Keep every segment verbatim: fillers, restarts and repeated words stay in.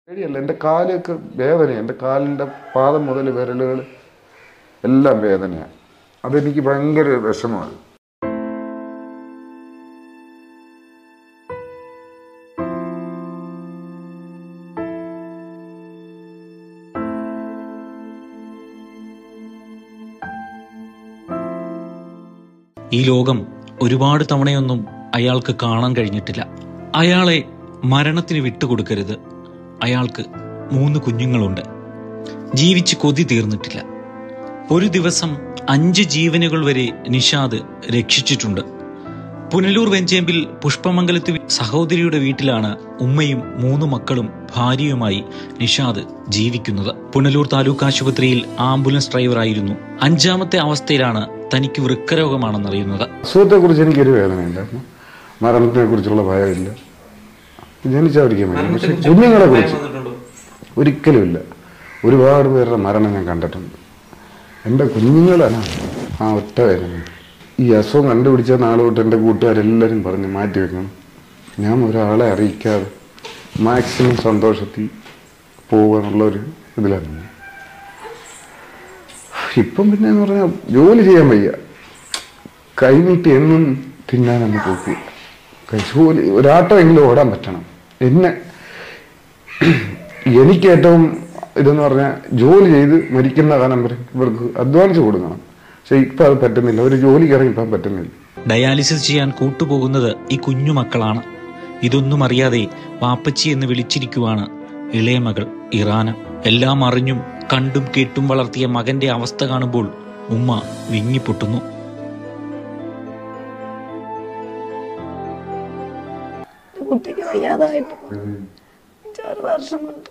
പേടിയല്ല, എൻ്റെ കാലൊക്കെ വേദനയാണ്. എൻ്റെ കാലിൻ്റെ പാദം മുതൽ വിരലുകൾ എല്ലാം വേദനയാണ്. അതെനിക്ക് ഭയങ്കര വിഷമമാണ്. ഈ ലോകം ഒരുപാട് തവണയൊന്നും അയാൾക്ക് കാണാൻ കഴിഞ്ഞിട്ടില്ല. അയാളെ മരണത്തിന് വിട്ടുകൊടുക്കരുത്. അയാൾക്ക് മൂന്ന് കുഞ്ഞുങ്ങളുണ്ട്. ജീവിച്ച് കൊതി തീർന്നിട്ടില്ല. ഒരു ദിവസം അഞ്ച് ജീവനുകൾ വരെ നിഷാദ് രക്ഷിച്ചിട്ടുണ്ട്. പുനലൂർ വെഞ്ചേമ്പിൽ പുഷ്പമംഗലത്ത് സഹോദരിയുടെ വീട്ടിലാണ് ഉമ്മയും മൂന്ന് മക്കളും ഭാര്യയുമായി നിഷാദ് ജീവിക്കുന്നത്. പുനലൂർ താലൂക്ക് ആശുപത്രിയിൽ ആംബുലൻസ് ഡ്രൈവറായിരുന്നു. അഞ്ചാമത്തെ അവസ്ഥയിലാണ് തനിക്ക് വൃക്കരോഗമാണെന്നറിയുന്നത്. അസുഖത്തെ കുറിച്ച് എനിക്കൊരു വേദനയില്ല, മരണത്തിനെ കുറിച്ചുള്ള ഭയമില്ല, ജനിച്ചവരിക്കാൻ വേണ്ടി. പക്ഷെ കുഞ്ഞുങ്ങളെ കുറിച്ച് ഒരിക്കലും ഇല്ല. ഒരുപാട് പേരുടെ മരണം ഞാൻ കണ്ടിട്ടുണ്ട്. എൻ്റെ കുഞ്ഞുങ്ങളാണ് ആ ഒറ്റ വേദന. ഈ അസുഖം കണ്ടുപിടിച്ച നാളെ തൊട്ട് എൻ്റെ കൂട്ടുകാരെല്ലാവരും പറഞ്ഞ് മാറ്റി വെക്കണം. ഞാൻ ഒരാളെ അറിയിക്കാതെ മാക്സിമം സന്തോഷത്തിൽ പോവുക എന്നുള്ളൊരു ഇതിലാണ്. ഇപ്പം പിന്നെ എന്ന് പറഞ്ഞാൽ ജോലി ചെയ്യാൻ വയ്യ, കൈനീട്ടി എന്നും തിന്നാൻ നമുക്ക് നോക്കുക. ജോലി ഒരാട്ടമെങ്കിലും ഓടാൻ പറ്റണം. എന്നെ എനിക്ക് ഏറ്റവും ഇതെന്ന് പറഞ്ഞാൽ ജോലി ചെയ്ത് മരിക്കുന്ന കാലം വരെ ഇവർക്ക് അധ്വാനിച്ച് കൊടുക്കണം. പക്ഷെ ഇപ്പം അത് പറ്റുന്നില്ല. ഒരു ജോലിക്ക് ഇറങ്ങിപ്പോൻ പറ്റുന്നില്ല. ഡയാലിസിസ് ചെയ്യാൻ കൂട്ടുപോകുന്നത് ഈ കുഞ്ഞു മക്കളാണ്. ഇതൊന്നും അറിയാതെ വാപ്പച്ചി എന്ന് വിളിച്ചിരിക്കുവാണ് ഇളയ മകൾ ഇറാന. എല്ലാം അറിഞ്ഞും കണ്ടും കേട്ടും വളർത്തിയ മകന്റെ അവസ്ഥ കാണുമ്പോൾ ഉമ്മ വിങ്ങിപ്പൊട്ടുന്നു. കുട്ടിക്ക് വയ്യാതായിട്ട് അഞ്ചാറ് വർഷം കൊണ്ട്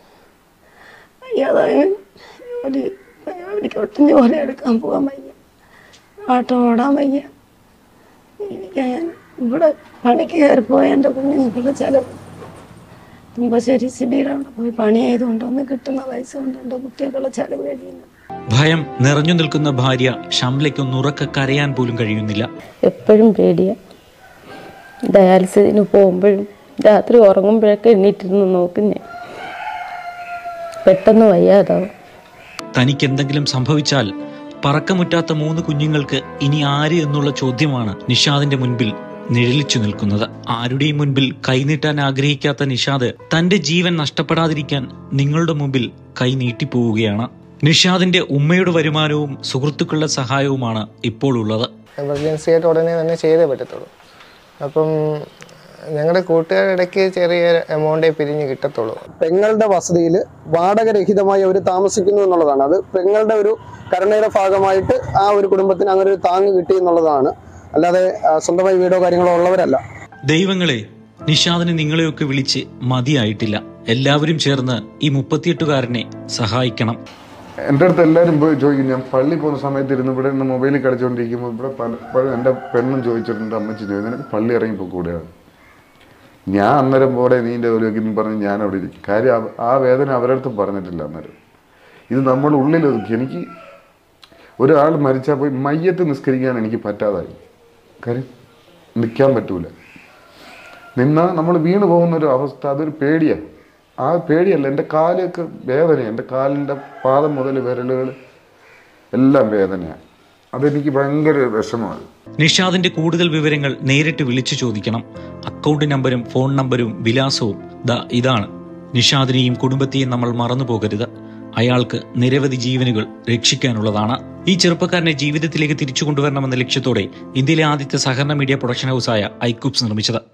വയ്യാതായി. ജോലി എനിക്ക് ഒട്ടും ജോലി എടുക്കാൻ പോകാൻ വയ്യ, ആട്ടം ഓടാൻ വയ്യ. എനിക്ക് ഇവിടെ പണിക്ക് കയറിപ്പോയ എൻ്റെ കുഞ്ഞുങ്ങൾക്കുള്ള ചിലവ് തുമ്പശ്ശേരി സിബിയുടെ അവിടെ പോയി പണി ചെയ്തുകൊണ്ടൊന്ന് കിട്ടുന്ന പൈസ കൊണ്ട് എൻ്റെ കുട്ടികൾക്കുള്ള ചിലവ് കഴിയുന്നു. ഭയം നിറഞ്ഞു നിൽക്കുന്ന ഭാര്യ ഷംലയ്ക്കൊന്ന് ഉറക്കെ കരയാൻ പോലും കഴിയുന്നില്ല. എപ്പോഴും പേടിയാ. ഡയാലിസിന് പോകുമ്പോഴും രാത്രി ഉറങ്ങുമ്പോഴൊക്കെ എണ്ണീറ്റിരുന്ന് നോക്കും ഞാൻ. പെട്ടെന്ന് വയ്യാതാവും. തനിക്ക് എന്തെങ്കിലും സംഭവിച്ചാൽ പറക്കമുറ്റാത്ത മൂന്ന് കുഞ്ഞുങ്ങൾക്ക് ഇനി ആര് എന്നുള്ള ചോദ്യമാണ് നിഷാദിന്റെ മുൻപിൽ നിഴലിച്ചു നിൽക്കുന്നത്. ആരുടെയും മുൻപിൽ കൈനീട്ടാൻ ആഗ്രഹിക്കാത്ത നിഷാദ് തന്റെ ജീവൻ നഷ്ടപ്പെടാതിരിക്കാൻ നിങ്ങളുടെ മുമ്പിൽ കൈ നീട്ടിപ്പോവുകയാണ്. നിഷാദിന്റെ ഉമ്മയുടെ വരുമാനവും സുഹൃത്തുക്കളുടെ സഹായവുമാണ് ഇപ്പോൾ ഉള്ളത്. എമർജൻസി ആയിട്ട് ഉടനെ തന്നെ ചെയ്തേ പറ്റത്തുള്ളൂ. അപ്പം ഞങ്ങളുടെ കൂട്ടുകാരിടയ്ക്ക് ചെറിയ എമൗണ്ടേ പിരിഞ്ഞ് കിട്ടത്തുള്ളൂ. പെങ്ങളുടെ വസതിയിൽ വാടകരഹിതമായി അവർ താമസിക്കുന്നു എന്നുള്ളതാണ്. അത് പെങ്ങളുടെ ഒരു കരുണയുടെ ഭാഗമായിട്ട് ആ ഒരു കുടുംബത്തിന് അങ്ങനെ ഒരു താങ്ങ് കിട്ടി എന്നുള്ളതാണ്. അല്ലാതെ സ്വന്തമായി വീടോ കാര്യങ്ങളോ ഉള്ളവരല്ല. ദൈവങ്ങളെ, നിഷാദിന് നിങ്ങളെയൊക്കെ വിളിച്ച് മതിയായിട്ടില്ല. എല്ലാവരും ചേർന്ന് ഈ മുപ്പത്തിയെട്ടുകാരനെ സഹായിക്കണം. എൻ്റെ അടുത്ത് എല്ലാവരും പോയി ചോദിക്കും. ഞാൻ പള്ളി പോകുന്ന സമയത്ത് ഇരുന്ന് ഇവിടെ നിന്ന് മൊബൈലിൽ കളിച്ചുകൊണ്ടിരിക്കുമ്പോൾ ഇവിടെ പലപ്പോഴും എൻ്റെ പെണ്ണും ചോദിച്ചിട്ടുണ്ട്, അമ്മച്ചി ചോദിച്ചു, നിനക്ക് പള്ളി ഇറങ്ങിപ്പോൾ കൂടെയാണ്. ഞാൻ അന്നേരം പോലെ നീൻ്റെ ജോലിയൊക്കെ പറഞ്ഞ് ഞാൻ അവിടെ ഇരിക്കും. കാര്യം ആ വേദന അവരടുത്തും പറഞ്ഞിട്ടില്ല അന്നേരം. ഇത് നമ്മുടെ ഉള്ളിൽ ഒതുക്കി. എനിക്ക് ഒരാൾ മരിച്ചാൽ പോയി മയ്യത്ത് നിസ്കരിക്കാൻ എനിക്ക് പറ്റാതായി. കാര്യം നിൽക്കാൻ പറ്റൂല. നിന്നാൽ നമ്മൾ വീണ് പോകുന്നൊരു അവസ്ഥ, അതൊരു പേടിയാണ്. ആ പേടിയല്ല, എൻ്റെ കാലൊക്കെ വേദനയാണ്. എൻ്റെ കാലിൻ്റെ പാദം മുതൽ വിരലുകൾ എല്ലാം വേദനയാണ്. അതെനിക്ക് ഭയങ്കര വിഷമമാണ്. നിഷാദിന്റെ കൂടുതൽ വിവരങ്ങൾ നേരിട്ട് വിളിച്ചു ചോദിക്കണം. അക്കൗണ്ട് നമ്പരും ഫോൺ നമ്പരും വിലാസവും ദാ ഇതാണ്. നിഷാദിനെയും കുടുംബത്തെയും നമ്മൾ മറന്നു പോകരുത്. അയാൾക്ക് നിരവധി ജീവനുകൾ രക്ഷിക്കാനുള്ളതാണ്. ഈ ചെറുപ്പക്കാരനെ ജീവിതത്തിലേക്ക് തിരിച്ചു കൊണ്ടുവരണമെന്ന ലക്ഷ്യത്തോടെ ഇന്ത്യയിലെ ആദ്യത്തെ സഹകരണ മീഡിയ പ്രൊഡക്ഷൻ ഹൗസായ ഐക്യൂബ്സ് നിർമ്മിച്ചത്.